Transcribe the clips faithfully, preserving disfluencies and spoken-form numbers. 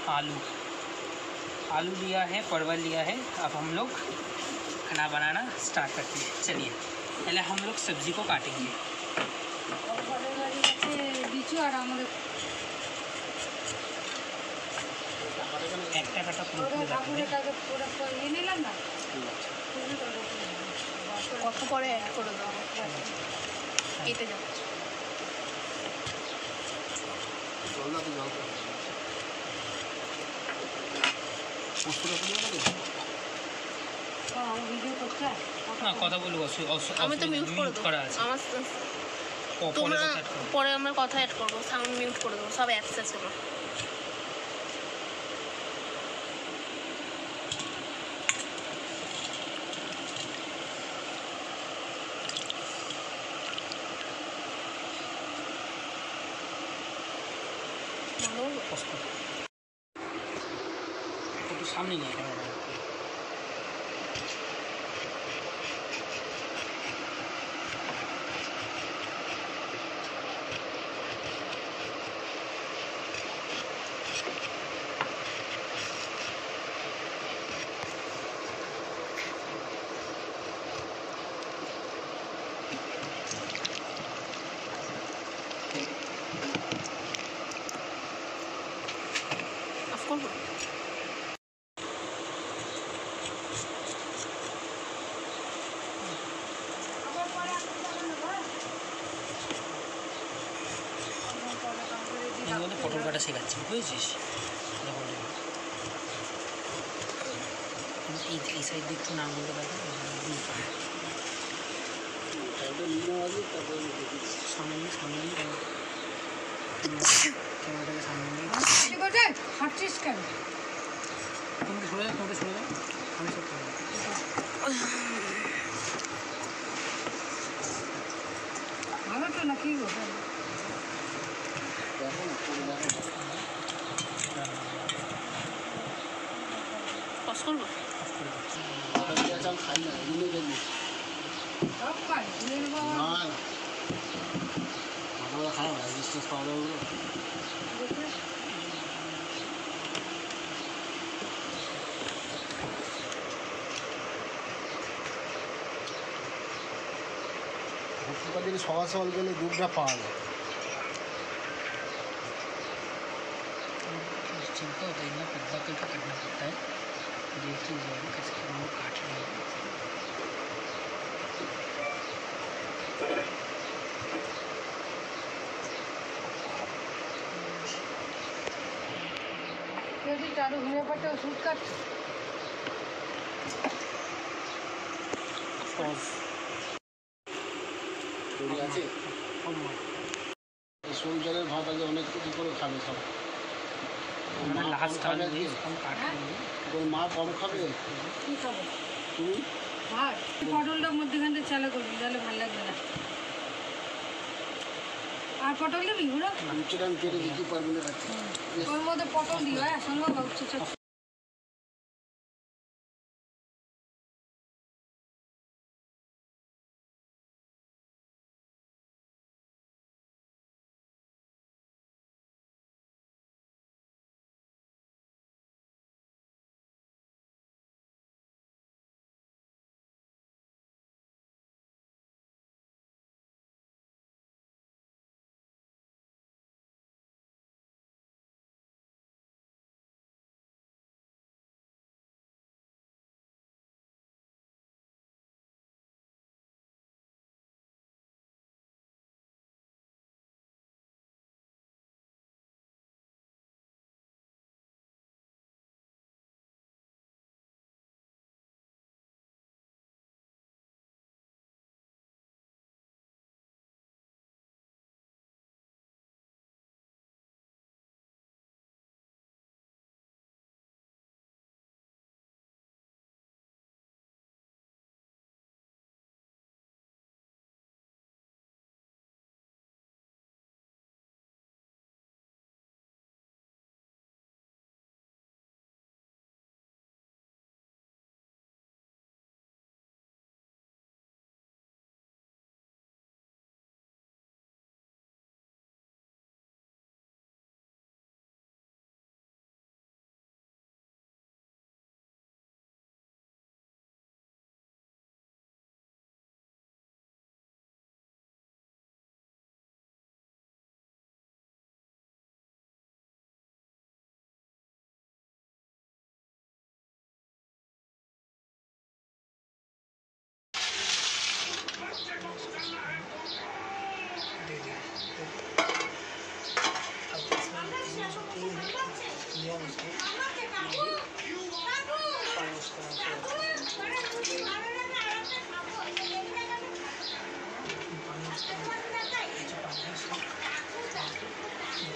आलू आलू लिया है, परवल लिया है। अब हम लोग खाना बनाना स्टार्ट करते हैं। चलिए पहले हम लोग सब्जी को काटेंगे। একটা কাটা কত পরে অ্যাড করে দেবো কেটে যাবে। না কথা বলবো, আমি তো মিউট করে দেবো। করা আছে আমার তোমরা পরে আমার কথা অ্যাড করবো, সাউন্ড মিউট করে দেবো, সব অ্যাপস আছে আমার। একটু সামনে নিয়ে পটল কাটা শেখাচ্ছি, বুঝেছিস? এই এই সাইড দিয়ে একটু নাম বলতে পারবে সামনে সামনে ক্যামেরাটাকে সামনে নিয়ে হাঁটছিস কেন? তোমাকে সরে যাও, তোমাকে সরে যাও, আমি সব ভালো তো নাকি খাই না এমনি দেখবি খারাপ হয় বিশ্বাস পাওয়া যাবে। দিন সকাল সকাল গেলে দুধটা পাওয়া যায়। चिंता होता है ना पत्ता कल का करना पड़ता है, देखते हुए कैसे हम लोग काट रहे हैं। यदि चालू होने पर तो शूट कर আছে শোল জলের ভাত আগে অনেক কিছু করে খাবে সব। মা কম খাবে, কি খাবো তুমি ভাত পটলটার মধ্যেখানে চালা করবি, তাহলে ভালো লাগবে না। আর পটল দিবি ওরা লুচিটা আমি কেটে দিতে পারবি না, ওর মধ্যে পটল দিও, হ্যাঁ সঙ্গে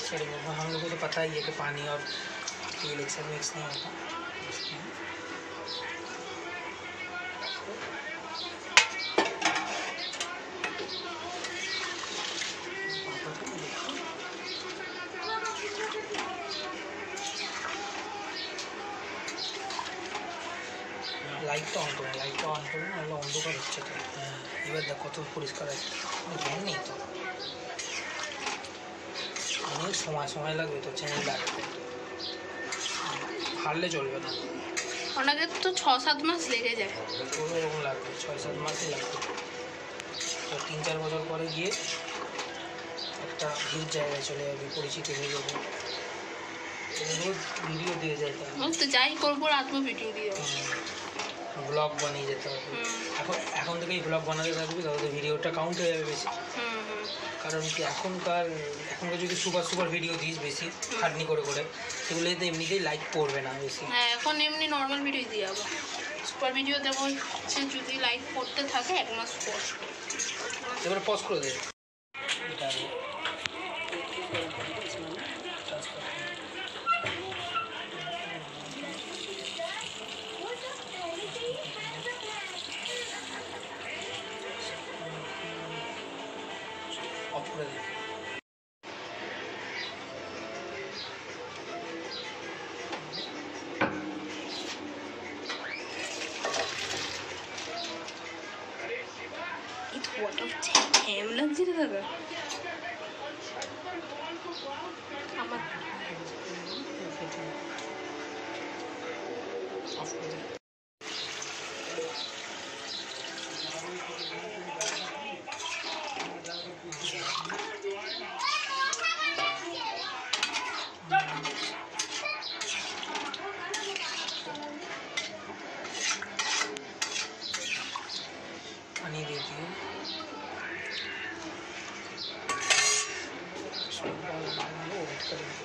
मिक्सचर में हम लोगों को तो पता ही है कि पानी और तेल एक साथ मिक्स नहीं होता। লাইটটা অন করে লাইটটা অন করে নাহলে অন্ধকার হচ্ছে তো। হ্যাঁ এবার দেখ কত পরিষ্কার আছে, জ্ঞান নেই তো, অনেক সময় সময় লাগবে তো চ্যানেল লাগাতে, হারলে চলবে না। ওনাকে তো ছ সাত মাস লেগে যায়। পুরো এরকম লাগবে, ছয় সাত মাসই লাগবে। তো তিন চার বছর পরে গিয়ে একটা ভিউর জায়গায় চলে যাবে, পরিচিত হয়ে যাবে, রোজ ভিডিও দিয়ে যেতে হবে। তো যাই করবো রাতও ভিডিও দিয়ে দেবো। ব্লগ বানিয়ে যেতে হবে। এখন এখন থেকেই ব্লগ বানাতে থাকবি তাহলে ভিডিওটা কাউন্ট হয়ে যাবে বেশি। হুম হুম। কারণ কি এখনকার এখনকার যদি সুপার সুপার ভিডিও দিস বেশি খাটনি করে করে, সেগুলোতে এমনিতেই লাইক পড়বে না বেশি। হ্যাঁ এখন এমনি নর্মাল ভিডিও দিয়ে যাবো, সুপার ভিডিও দেবো সে যদি লাইক করতে থাকে এক মাস পর। এবারে পজ করে দে। এটা অফ করে দে। ঠ্যাম লাগছে রে দাদা আমার। অফ করে দে।